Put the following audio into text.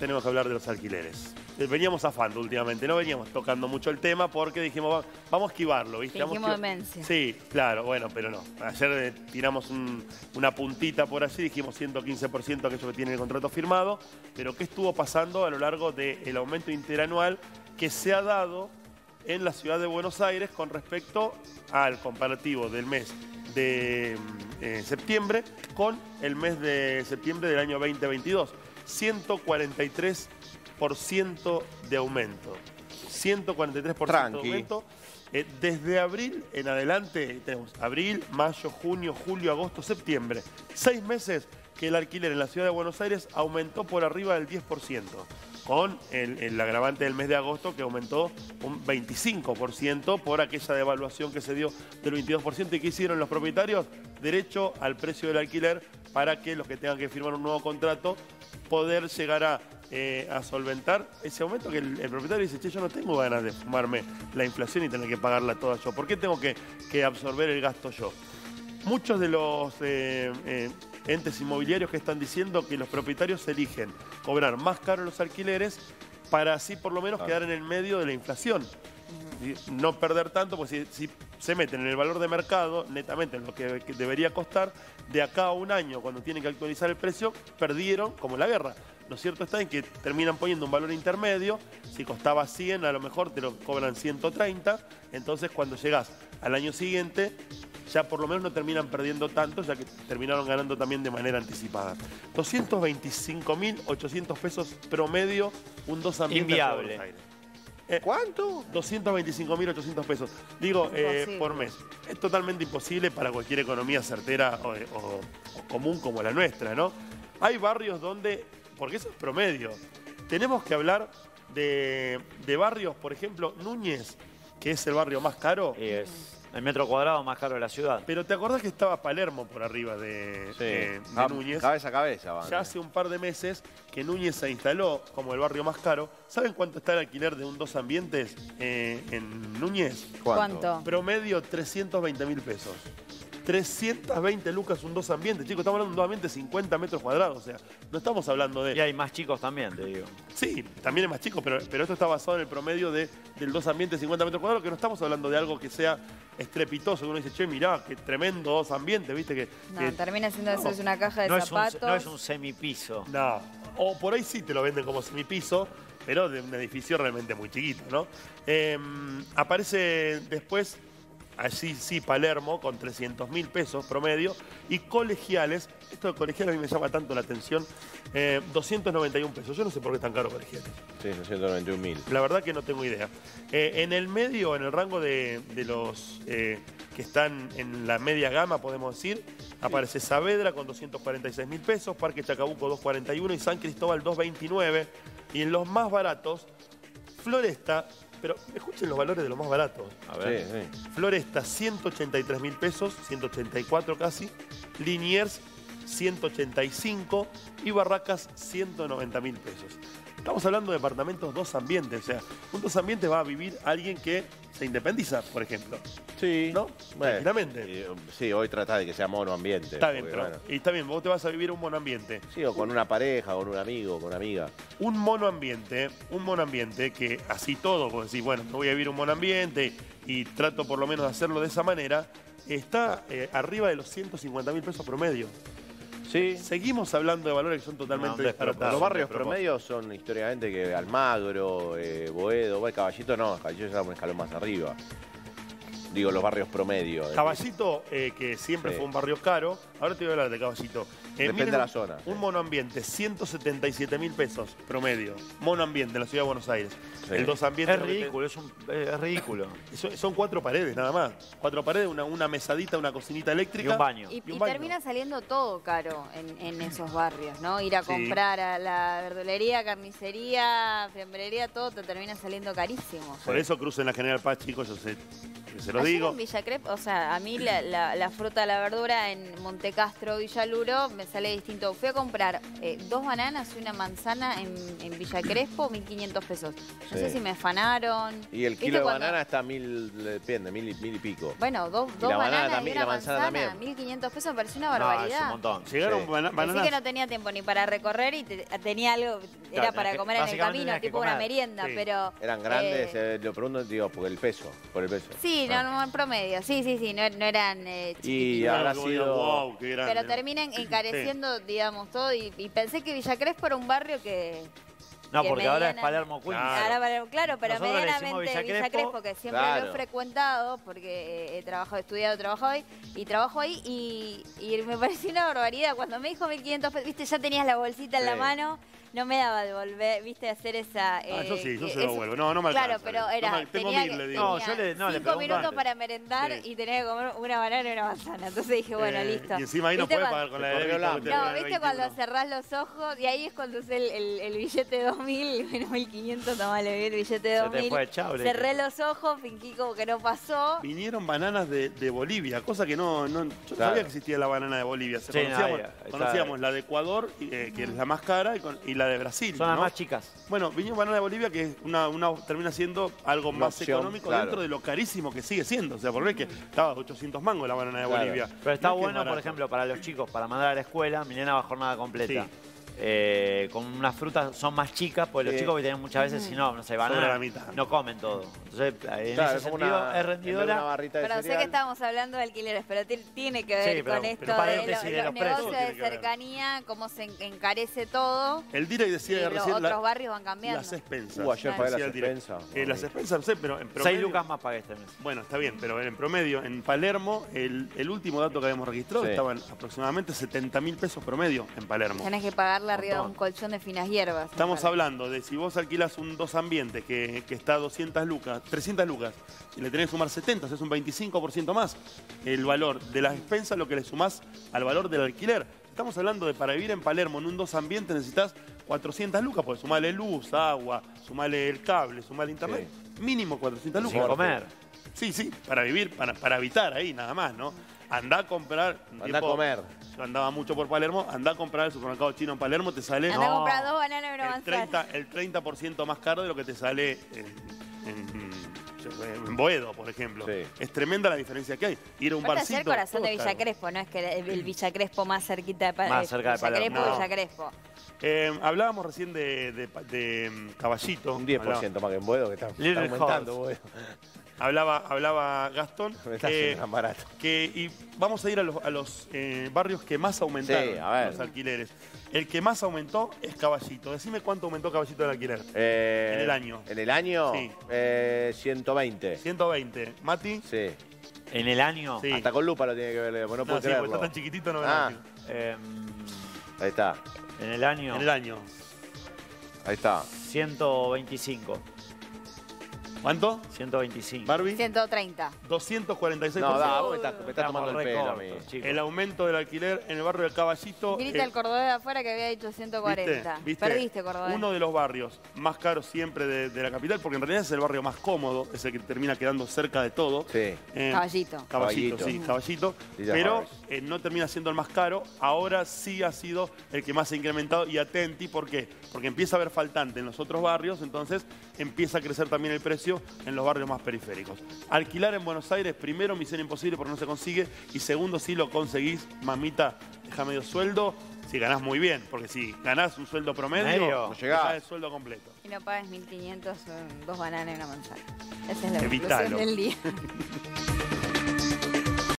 tenemos que hablar de los alquileres. Veníamos zafando últimamente, no veníamos tocando mucho el tema porque dijimos, vamos a esquivarlo, ¿viste? Dijimos demencia. Sí, claro, bueno, pero no. Ayer tiramos una puntita por allí, dijimos 115% aquello que tiene el contrato firmado, pero ¿qué estuvo pasando a lo largo del aumento interanual que se ha dado en la ciudad de Buenos Aires con respecto al comparativo del mes de septiembre con el mes de septiembre del año 2022? 143% de aumento. 143% de aumento. Desde abril en adelante tenemos abril, mayo, junio, julio, agosto, septiembre. 6 meses que el alquiler en la ciudad de Buenos Aires aumentó por arriba del 10%. Con el agravante del mes de agosto que aumentó un 25% por aquella devaluación que se dio del 22%. ¿Y qué hicieron los propietarios? Derecho al precio del alquiler para que los que tengan que firmar un nuevo contrato poder llegar a solventar ese aumento que el propietario dice, che, yo no tengo ganas de fumarme la inflación y tener que pagarla toda yo. ¿Por qué tengo que absorber el gasto yo? Muchos de los entes inmobiliarios que están diciendo que los propietarios eligen cobrar más caro los alquileres para así por lo menos quedar en el medio de la inflación. No perder tanto, pues si se meten en el valor de mercado, netamente en lo que debería costar, de acá a un año, cuando tienen que actualizar el precio, perdieron como la guerra. Lo cierto está en que terminan poniendo un valor intermedio. Si costaba 100, a lo mejor te lo cobran 130. Entonces, cuando llegás al año siguiente, ya por lo menos no terminan perdiendo tanto, ya que terminaron ganando también de manera anticipada. 225.800 pesos promedio, un 2 ambientes. Inviable. ¿Cuánto? 225.800 pesos. Digo, por mes. Es totalmente imposible para cualquier economía certera o común como la nuestra, ¿no? Hay barrios donde, porque eso es promedio, tenemos que hablar de barrios, por ejemplo, Núñez, que es el barrio más caro. Y es el metro cuadrado más caro de la ciudad. Pero ¿te acordás que estaba Palermo por arriba de Núñez? Cabeza a cabeza. Van. Ya hace un par de meses que Núñez se instaló como el barrio más caro. ¿Saben cuánto está el alquiler de un 2 ambientes en Núñez? ¿Cuánto? Promedio 320.000 pesos. 320 lucas un 2 ambientes. Chicos, estamos hablando de un 2 ambientes 50 metros cuadrados. O sea, no estamos hablando de... Y hay más chicos también, te digo. Sí, también es más chico, pero esto está basado en el promedio del 2 ambientes 50 metros cuadrados, que no estamos hablando de algo que sea estrepitoso, que uno dice, che, mirá, qué tremendo 2 ambientes, ¿viste? No, termina siendo eso, es una caja de zapatos. No es un semipiso. No, o por ahí sí te lo venden como semipiso, pero de un edificio realmente muy chiquito, ¿no? Aparece después... Allí sí, Palermo, con 300.000 pesos promedio. Y Colegiales, esto de Colegiales a mí me llama tanto la atención, 291 pesos. Yo no sé por qué es tan caro Colegiales. Sí, 291.000. La verdad que no tengo idea. En el medio, en el rango de los que están en la media gama, podemos decir, aparece Saavedra con 246.000 pesos, Parque Chacabuco 241 y San Cristóbal 229. Y en los más baratos, Floresta... Pero escuchen los valores de los más baratos. A ver. Sí. Floresta, 183.000 pesos, 184 casi. Liniers, 185. Y Barracas, 190.000 pesos. Estamos hablando de departamentos 2 ambientes. O sea, un 2 ambientes va a vivir alguien que se independiza, por ejemplo. Sí. ¿No? Bueno, tranquilamente. Sí, hoy trata de que sea monoambiente. Está bien, porque, pero y está bien, vos te vas a vivir un monoambiente. Sí, o con una pareja, con un amigo, con una amiga. Un monoambiente que así todo, vos decís, bueno, me voy a vivir un monoambiente y trato por lo menos de hacerlo de esa manera, está arriba de los 150.000 pesos promedio. Sí. Seguimos hablando de valores que son totalmente disparatados. Los barrios promedios son históricamente que Almagro, Boedo, Caballito no, Caballito está un escalón más arriba. Digo, los barrios promedios. Caballito, que siempre fue un barrio caro, ahora te voy a hablar de Caballito. Depende de la zona. Un monoambiente, 177.000 pesos promedio. Monoambiente en la ciudad de Buenos Aires. Sí. El 2 ambientes... Es ridículo, es ridículo. Son 4 paredes nada más. 4 paredes, una mesadita, una cocinita eléctrica. Y un baño. Y un baño. termina saliendo todo caro en esos barrios, ¿no? Ir a comprar a la verdulería, carnicería, fiambrería, todo te termina saliendo carísimo. Por eso crucen la General Paz, chicos, yo sé. se los Ayer digo. en Villa Crespo, o sea, a mí la fruta, la verdura en Montecastro, Villaluro, me sale distinto. Fui a comprar 2 bananas y una manzana en Villa Crespo, 1.500 pesos. No sé Sí. si me afanaron. Y el ¿Viste kilo de cuando- banana está 1000, depende, 1000 y pico. Bueno, dos Y la banana bananas también, y una la manzana manzana, también. 1.500 pesos, me pareció una No, es barbaridad. un montón. Llegaron Sí. bananas. Así que no tenía tiempo ni para recorrer y tenía algo, era Claro, para que comer en el básicamente camino, tenías que tipo una comer. merienda, Sí. pero... Eran grandes, lo pregunto, digo, por el peso. Sí, Ah. no, en promedio, sí, no eran Y chiquititos. habrá Como sido- wow, qué grande. Pero terminan encareciendo, digamos, todo y pensé que Villa Crespo era un barrio que... No, que porque ahora es mediana- Palermo Queens. Claro, pero Nosotros le decimos medianamente Villa Villa Crespo, Crespo, que siempre claro. lo he frecuentado, porque he trabajado, estudiado, trabajo ahí, y trabajo ahí, y me pareció una barbaridad. Cuando me dijo 1.500 pesos, viste, ya tenías la bolsita en la Sí. mano, no me daba de volver, viste, hacer esa... Yo sí, yo se eso- lo vuelvo. No me Claro, alcanza. pero No era, me- tengo tenía, 1000, le digo. No, tenía yo le 5 pregunto minutos antes. para merendar Sí. y tenía que comer una banana y una manzana. Entonces dije, bueno, listo. Y encima ahí no ¿Viste puede cuando- pagar con la Te de corrió débito. el que te No, cobra el viste cuando 21. cerrás los ojos y ahí es cuando usé el billete de 2.000, bueno, 1.500, tomale el billete de Se te 2.000. fue el chable. Cerré los ojos, fingí como que no pasó. Vinieron bananas de Bolivia, cosa que yo no Claro. sabía que existía la banana de Bolivia. Sí, Conocíamos la de Ecuador, que es la más cara, y la de Brasil. Son las ¿no? más chicas. Bueno, vinieron banana de Bolivia, que es termina siendo algo Una más opción, económico claro. dentro de lo carísimo que sigue siendo. O sea, por ver que estaba 800 mangos la banana de Claro. Bolivia. Pero está No es que es bueno, por barato. ejemplo, para los chicos, para mandar a la escuela, mi nena va a jornada completa. Sí. Con unas frutas son más chicas, porque Sí. los chicos que tienen muchas veces, si no sé, Sobre banana, la mitad. no comen todo. Entonces, en Claro, ese es como sentido, una, es en vez de rendidora. una barrita de Pero sé cereal. que estábamos hablando de alquileres, pero tiene que ver Sí, pero- con esto pero de paréntesis de los los negocios precios de tiene que ver. cercanía, cómo se encarece todo. El Direct Y decía los recién otros barrios van cambiando. las expensas. Ayer pagué Decía las el Direct. expensas. Las expensas, no sé, pero en promedio... 6 lucas más pagué este mes. Bueno, está bien, pero en promedio, en Palermo, el último dato que habíamos registrado Sí. estaban aproximadamente 70.000 pesos promedio en Palermo. Tenés que pagarle arriba de Montón. un colchón de finas hierbas. Estamos hablando de si vos alquilas un 2 ambientes que está a 200 lucas, 300 lucas, y le tenés que sumar 70, o sea, es un 25% más el valor de las expensas, lo que le sumás al valor del alquiler. Estamos hablando de para vivir en Palermo en un 2 ambientes necesitas 400 lucas, porque sumarle luz, agua, sumarle el cable, sumarle internet, mínimo 400 lucas. Sin comer. Sí, para vivir, para habitar ahí nada más, ¿no? Andá a comprar. Andá a comer. Yo andaba mucho por Palermo, andá a comprar el supermercado chino en Palermo, te sale Andá a No. comprar 2 bananas y una el manzana. 30% más caro de lo que te sale en Boedo, por ejemplo. Sí. Es tremenda la diferencia que hay. Ir a un Aparte, allá barcito. el corazón todo de es Villa caro. Crespo, no es que el Villa Crespo más cerquita de Palermo. Más cerca de Villa Palermo. Crespo, No. Villa Crespo. Hablábamos recién de Caballito. Un 10% más que en Boedo, que está Little aumentando, Horse. Boedo. Hablaba Gastón. Me está haciendo tan barato. Y vamos a ir a los barrios que más aumentaron Sí, a ver. los alquileres. El que más aumentó es Caballito. Decime cuánto aumentó Caballito el alquiler. En el año. ¿En el año? Sí. 120. 120. ¿Mati? Sí. En el año, Sí. Hasta con lupa lo tiene que ver, porque no No, puedo sí, porque creerlo. está tan chiquitito, no me Ah. da. eh, Ahí está, en el año, En el año. ahí está. 125. ¿Cuánto? 125. Barbie. 130. 246%. No, da, vos me estás Estamos tomando el re pelo a cortos, mí. chicos. El aumento del alquiler en el barrio del Caballito. Grita el cordobés de afuera que había dicho 140. ¿Viste? Perdiste, cordobés. Uno de los barrios más caros siempre de la capital, porque en realidad es el barrio más cómodo, es el que termina quedando cerca de todo. Sí. Caballito. Caballito, Caballito. sí, Caballito. Lilla Pero Harris. no termina siendo el más caro. Ahora sí ha sido el que más se ha incrementado. Y atenti, ¿por qué? Porque empieza a haber faltante en los otros barrios, entonces empieza a crecer también el precio en los barrios más periféricos. Alquilar en Buenos Aires, primero, misión imposible porque no se consigue. Y segundo, si lo conseguís, mamita, deja medio sueldo. Si ganás muy bien, porque si ganás un sueldo promedio, Medio. No llegás. dejás el sueldo completo. Y no pagues 1.500, 2 bananas y una manzana. Esa es la Evitalo. conclusión del día.